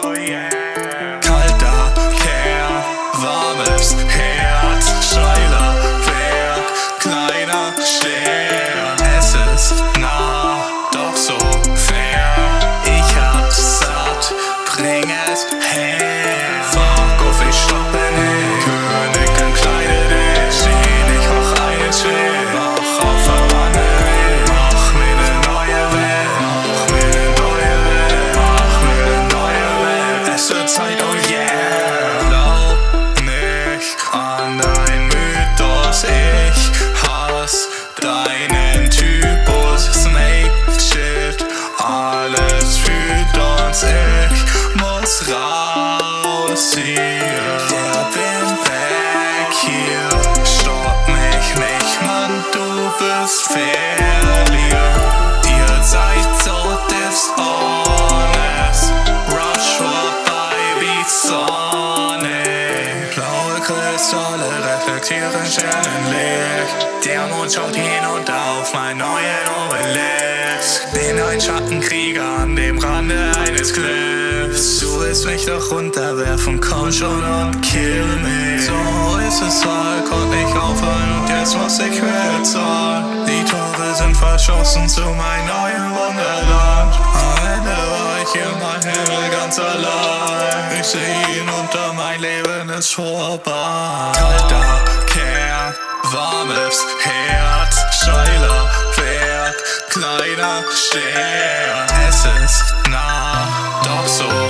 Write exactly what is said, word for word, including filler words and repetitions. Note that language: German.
oh yeah. Kalter Kern, warmes Herz, steiler Berg, kleiner Stern. Es ist nah, doch so fern. Ich hab's satt, bring es her. Fuck auf, ich stoppe nicht. König entkleidet dich. Steh nicht, mach einen Schritt. Mach auf, verwandle mich. Mach mir ne neue Welt. Mach mir ne neue Welt. Mach mir ne neue Welt. Es wird Zeit, oh yeah. Glaub nicht an dein Mythos. Ich hasse deinen Typus. Snake Shit, alles fühlt uns. Ich muss raus hier. Der bin back hier. Stopp mich nicht, Mann, du wirst verlieren. Ihr seid so dishonest. Rush vorbei wie Sonne. Blaue Kristalle reflektieren Sternenlicht. Der Mond schaut hinunter auf mein neuen Obelisk. Bin ein Schattenkrieger an dem Rande eines Cliffs. Du willst mich doch runterwerfen, komm schon und kill mich. So ist es halt, konnte nicht aufhören und jetzt muss ich bezahlen. Die Tore sind verschlossen zu meinem neuen Wunderland. Am Ende war ich hier mein Himmel ganz allein. Ich seh ihn unter, mein Leben ist vorbei. Kalter Kern, warmes Herz, steiler Berg, kleiner Stern. Es ist nah, doch so